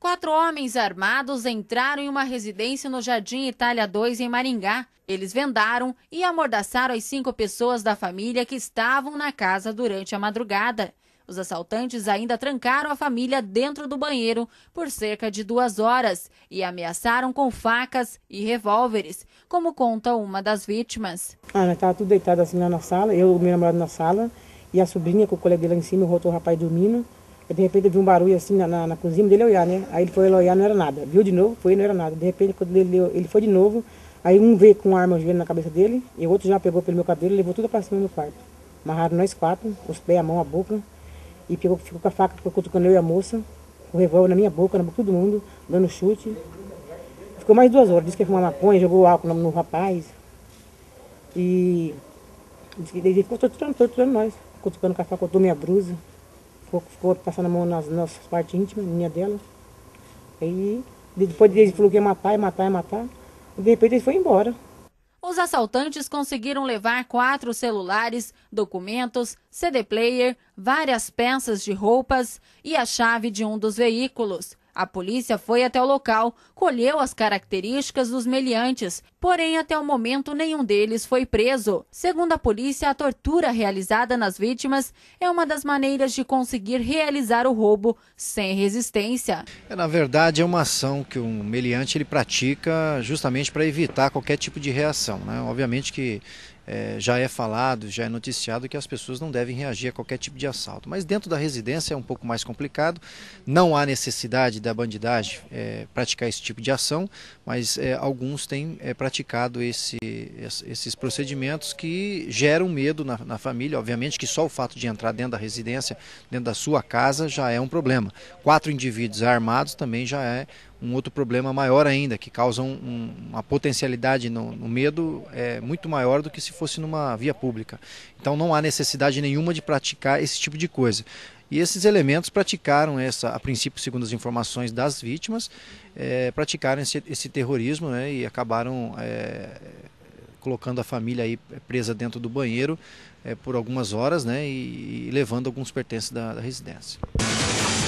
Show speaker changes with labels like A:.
A: 4 homens armados entraram em uma residência no Jardim Itália 2, em Maringá. Eles vendaram e amordaçaram as 5 pessoas da família que estavam na casa durante a madrugada. Os assaltantes ainda trancaram a família dentro do banheiro por cerca de 2 horas e ameaçaram com facas e revólveres, como conta uma das vítimas.
B: Nós estava tudo deitado assim lá na sala, eu e o meu namorado na sala, e a sobrinha com o colega dele lá em cima, o outro rapaz dormindo. E de repente eu vi um barulho assim na cozinha dele olhar, né? Aí ele foi olhar, não era nada. Viu de novo, foi, não era nada. De repente, quando ele foi de novo, aí um veio com uma arma na cabeça dele, e o outro já pegou pelo meu cabelo e levou tudo pra cima do meu quarto. Amarraram nós 4, os pés, a mão, a boca. E ficou com a faca cutucando eu e a moça, o revólver na minha boca, na boca de todo mundo, dando chute. Ficou mais 2 horas, disse que ia fumar maconha, jogou álcool no rapaz. E disse que ele ficou torturando nós, cutucando com a faca, cortou minha blusa, ficou passando a mão nas nossas partes íntimas, minha dela. Aí depois ele falou que ia matar, e de repente ele foi embora.
A: Os assaltantes conseguiram levar 4 celulares, documentos, CD player, várias peças de roupas e a chave de um dos veículos. A polícia foi até o local, colheu as características dos meliantes, porém até o momento nenhum deles foi preso. Segundo a polícia, a tortura realizada nas vítimas é uma das maneiras de conseguir realizar o roubo sem resistência.
C: Na verdade, é uma ação que o meliante ele pratica justamente para evitar qualquer tipo de reação, né? Obviamente que já é falado, já é noticiado que as pessoas não devem reagir a qualquer tipo de assalto. Mas dentro da residência é um pouco mais complicado, não há necessidade da bandidagem praticar esse tipo de ação, mas alguns têm praticado esses procedimentos que geram medo na família. Obviamente que só o fato de entrar dentro da residência, dentro da sua casa, já é um problema. 4 indivíduos armados também já é um outro problema maior ainda, que causam uma potencialidade no medo muito maior do que se fosse numa via pública. Então não há necessidade nenhuma de praticar esse tipo de coisa. E esses elementos praticaram a princípio, segundo as informações das vítimas, praticaram esse terrorismo, né, e acabaram colocando a família aí presa dentro do banheiro por algumas horas, né, e levando alguns pertences da residência.